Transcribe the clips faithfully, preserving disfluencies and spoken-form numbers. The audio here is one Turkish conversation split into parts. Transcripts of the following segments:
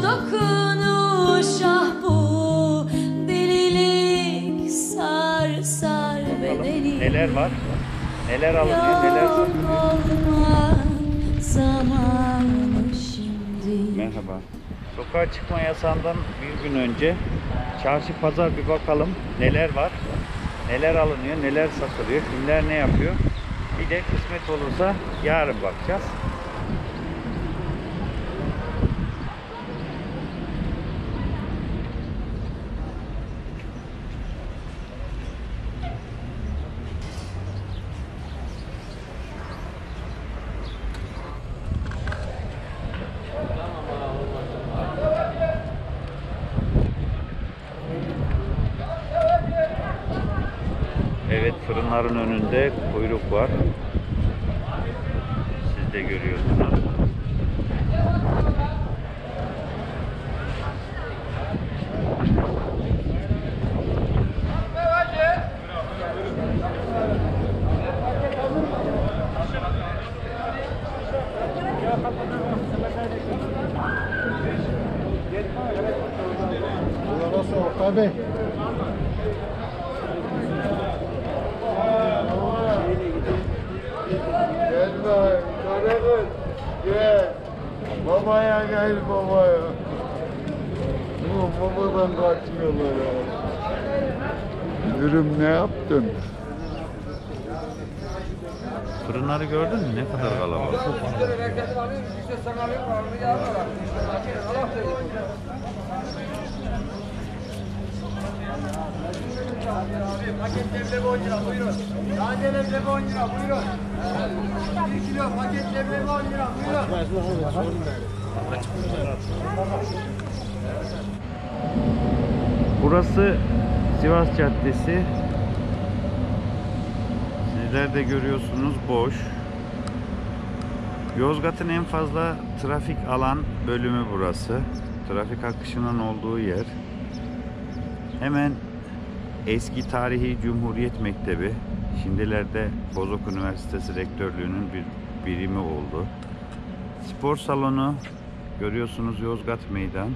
dokunuş, ah bu delilik sar sar bedeni. Neler var? Neler alınıyor, neler satılıyor? Zamanı şimdi. Merhaba. Sokağa çıkma yasağından bir gün önce çarşı pazar bir bakalım neler var, neler alınıyor, neler satılıyor, kimler ne yapıyor. Bir de kısmet olursa yarın bakacağız. Evet, fırınların önünde kuyruk var. Siz de görüyorsunuz. Tabii. Gel, gel, gel. Babaya gel babaya. Bu babadan kaçmıyorlar ya. Dürüm ne yaptın? Fırınları gördün mü? Ne kadar kalabalık. Paket leblebi on lira buyurun. Taze leblebi on lira buyurun. bir kilo paket leblebi on lira buyurun. Burası Sivas Caddesi. Sizler de görüyorsunuz, boş. Yozgat'ın en fazla trafik alan bölümü burası. Trafik akışının olduğu yer. Hemen eski tarihi Cumhuriyet Mektebi, şimdilerde Bozok Üniversitesi Rektörlüğü'nün bir birimi oldu. Spor salonu görüyorsunuz, Yozgat Meydan.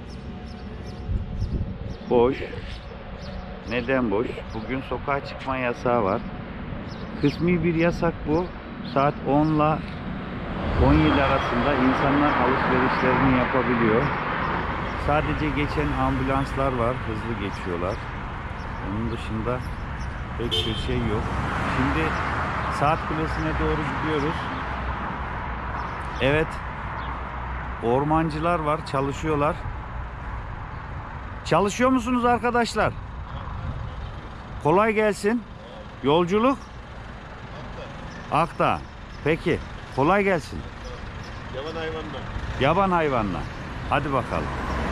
Boş. Neden boş? Bugün sokağa çıkma yasağı var. Kısmi bir yasak bu. Saat on ile on yedi arasında insanlar alışverişlerini yapabiliyor. Sadece geçen ambulanslar var, hızlı geçiyorlar. Onun dışında pek bir şey yok. Şimdi Saat Kulesi'ne doğru gidiyoruz. Evet, ormancılar var, çalışıyorlar. Çalışıyor musunuz arkadaşlar? Kolay gelsin. Yolculuk? Akdağ. Peki, kolay gelsin. Yaban hayvanla. Yaban hayvanla. Hadi bakalım.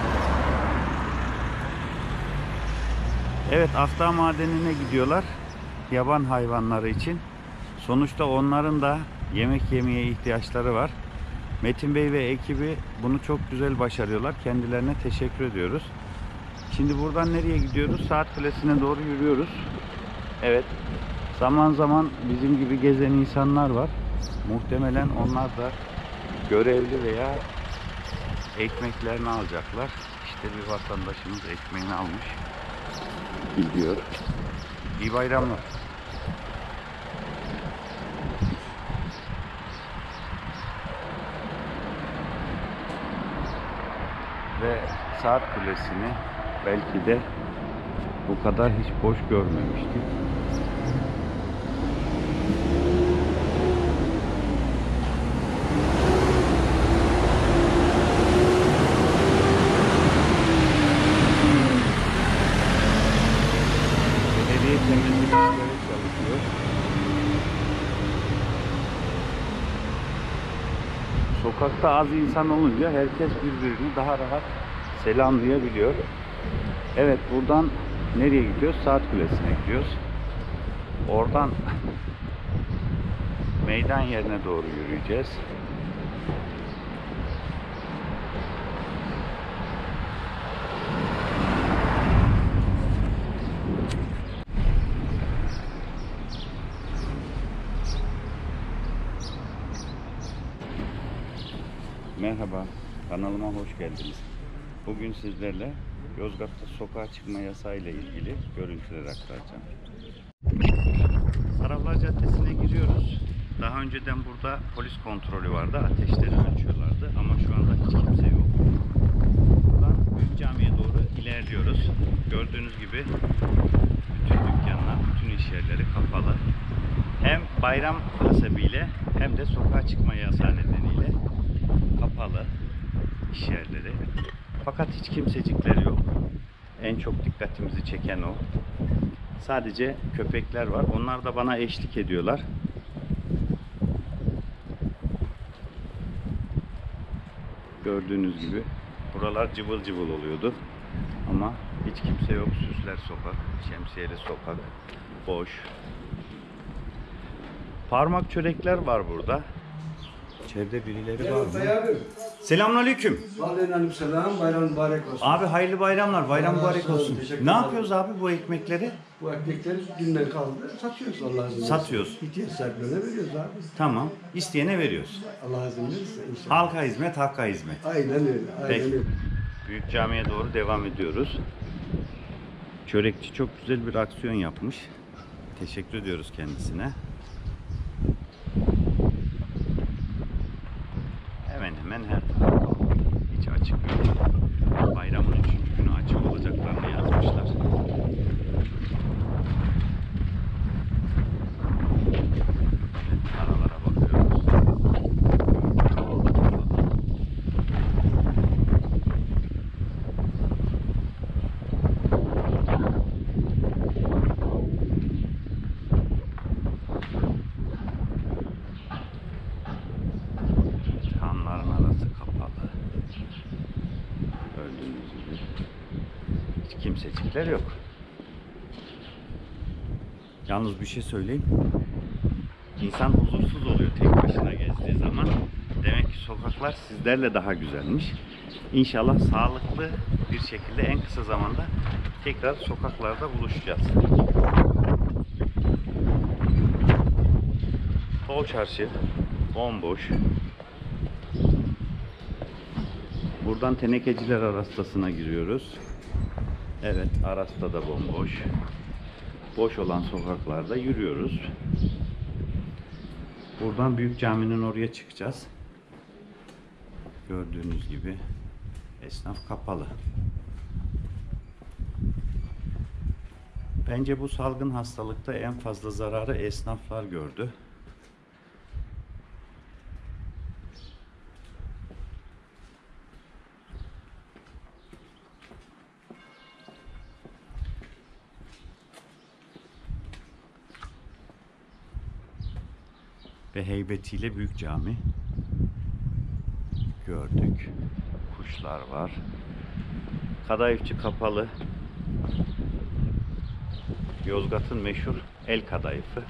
Evet, Akdağ Madeni'ne gidiyorlar. Yaban hayvanları için. Sonuçta onların da yemek yemeye ihtiyaçları var. Metin Bey ve ekibi bunu çok güzel başarıyorlar. Kendilerine teşekkür ediyoruz. Şimdi buradan nereye gidiyoruz? Saat Kulesi'ne doğru yürüyoruz. Evet. Zaman zaman bizim gibi gezen insanlar var. Muhtemelen onlar da görevli veya ekmeklerini alacaklar. İşte bir vatandaşımız ekmeğini almış. Gidiyor. İyi bayramlar. Ve Saat Kulesi'ni belki de bu kadar hiç boş görmemiştik. Belediye temizlik işleri çalışıyor. Sokakta az insan olunca herkes birbirini daha rahat selamlayabiliyor. Evet, buradan nereye gidiyoruz? Saat Kulesi'ne gidiyoruz. Oradan meydan yerine doğru yürüyeceğiz. Merhaba, kanalıma hoş geldiniz. Bugün sizlerle Yozgat'ta sokağa çıkma yasağı ile ilgili görüntüler aktaracağım. Saraflar Caddesi'ne giriyoruz. Daha önceden burada polis kontrolü vardı. Ateşleri ölçüyorlardı ama şu anda hiç kimse yok. Buradan Büyük Cami'ye doğru ilerliyoruz. Gördüğünüz gibi bütün dükkanlar, bütün iş yerleri kapalı. Hem bayram hasebiyle hem de sokağa çıkma yasağı nedeniyle kapalı iş yerleri. Fakat hiç kimsecikler yok. En çok dikkatimizi çeken o. Sadece köpekler var. Onlar da bana eşlik ediyorlar. Gördüğünüz gibi buralar cıvıl cıvıl oluyordu. Ama hiç kimse yok. Süsler sokak, şemsiyeli sokak, boş. Parmak çörekler var burada. İçeride birileri var mı? Selamünaleyküm. Aleykümselam. Bayram mübarek olsun. Abi hayırlı bayramlar. Bayram Allah mübarek razı olsun. olsun. Teşekkür Ne ederim. yapıyoruz abi bu ekmekleri? Bu ekmekleri dünden kaldı. Satıyoruz Allah'a izin verirse. Satıyoruz. İhtiyaç sahiplerine veriyoruz abi. Tamam. İsteyene veriyoruz. Allah'a izin verirse inşallah. Halka hizmet, hakka hizmet. Aynen öyle. Aynen Peki. öyle. Büyük Cami'ye doğru devam ediyoruz. Çörekçi çok güzel bir aksiyon yapmış. Teşekkür ediyoruz kendisine. Hemen hemen her taraf hiç açık yok. Bayramın üçüncü günü açık olacaklarını yazmışlar. Evet, aralara bakıyoruz. Hanların arası kapalı. Gördüğünüz gibi hiç kimsecikler yok. Yalnız bir şey söyleyeyim. İnsan huzursuz oluyor tek başına gezdiği zaman. Demek ki sokaklar sizlerle daha güzelmiş. İnşallah sağlıklı bir şekilde en kısa zamanda tekrar sokaklarda buluşacağız. Tol Çarşı bomboş. Buradan Tenekeciler Arastası'na giriyoruz. Evet, Arasta da bomboş. Boş olan sokaklarda yürüyoruz. Buradan Büyük Cami'nin oraya çıkacağız. Gördüğünüz gibi esnaf kapalı. Bence bu salgın hastalıkta en fazla zararı esnaflar gördü. Ve heybetiyle Büyük Cami gördük. Kuşlar var. Kadayıfçı kapalı. Yozgat'ın meşhur el kadayıfı.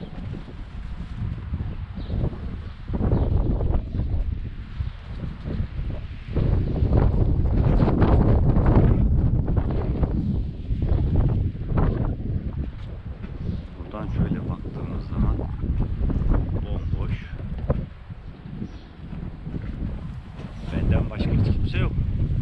Buradan şöyle baktığımız zaman bomboş. Benden başka hiç kimse yok.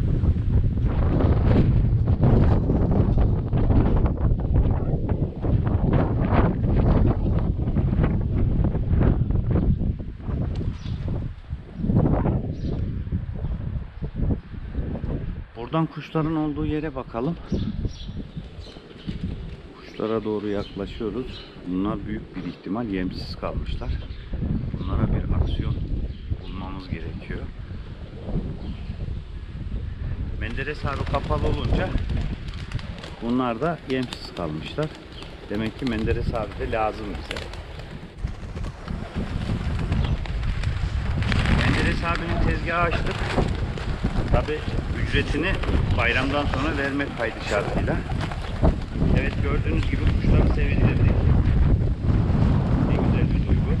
Buradan kuşların olduğu yere bakalım. Kuşlara doğru yaklaşıyoruz. Bunlar büyük bir ihtimal yemsiz kalmışlar. Bunlara bir aksiyon bulmamız gerekiyor. Menderes Harı kapalı olunca bunlar da yemsiz kalmışlar. Demek ki Menderes Harı de lazım bize. Menderes abinin tezgahı açtık. Tabi ücretini bayramdan sonra vermek kaydı şartıyla. Evet, gördüğünüz gibi kuşları sevindirdik. Ne güzel bir duygu.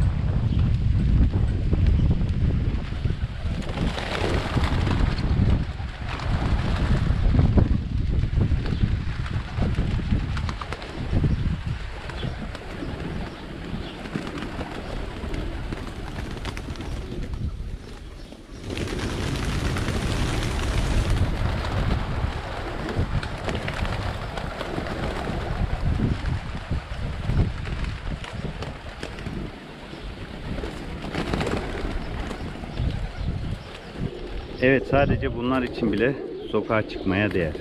Evet, sadece bunlar için bile sokağa çıkmaya değer.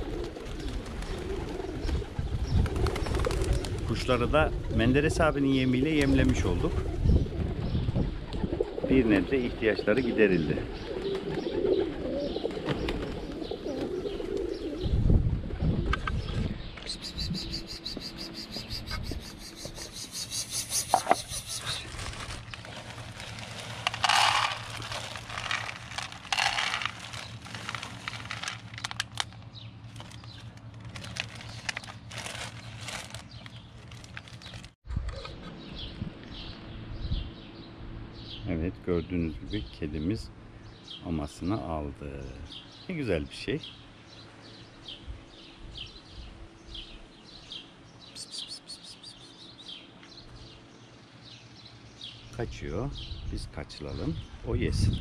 Kuşları da Menderes abinin yemiyle yemlemiş olduk. Bir nebze ihtiyaçları giderildi. Evet, gördüğünüz gibi kedimiz mamasını aldı. Ne güzel bir şey. Pıs pıs pıs pıs pıs pıs. Kaçıyor. Biz kaçıralım. O yesin.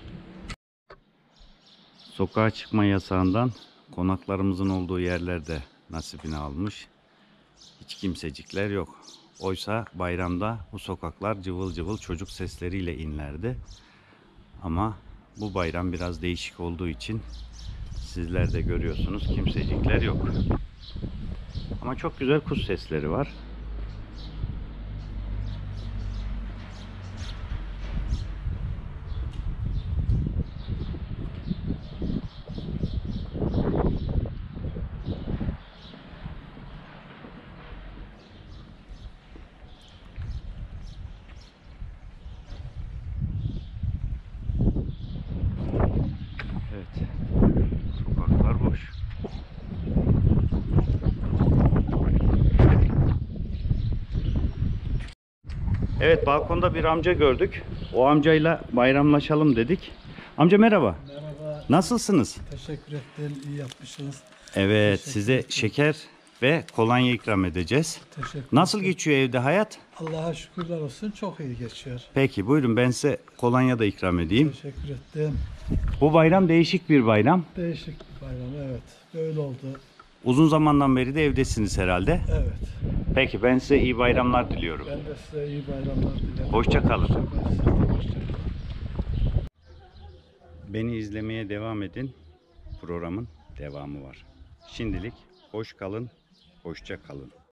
Sokağa çıkma yasağından konaklarımızın olduğu yerlerde nasibini almış. Hiç kimsecikler yok. Oysa bayramda bu sokaklar cıvıl cıvıl çocuk sesleriyle inlerdi. Ama bu bayram biraz değişik olduğu için sizler de görüyorsunuz, kimsecikler yok. Ama çok güzel kuş sesleri var. Evet. Sokaklar boş. Evet, balkonda bir amca gördük. O amcayla bayramlaşalım dedik. Amca merhaba. Merhaba. Nasılsınız? Teşekkür ettim. İyi yapmışsınız. Evet, Teşekkür size ederim. şeker ve kolonya ikram edeceğiz. Teşekkür Nasıl ederim. geçiyor evde hayat? Allah'a şükürler olsun. Çok iyi geçiyor. Peki buyurun, ben size kolonya da ikram edeyim. Teşekkür ettim. Bu bayram değişik bir bayram. Değişik bir bayram. Evet. Böyle oldu. Uzun zamandan beri de evdesiniz herhalde. Evet. Peki, ben size iyi bayramlar diliyorum. Ben de size iyi bayramlar dilerim. Hoşça kalın. Hoşça kalın. Siz de hoşça kalın. Beni izlemeye devam edin. Programın devamı var. Şimdilik hoş kalın, hoşça kalın.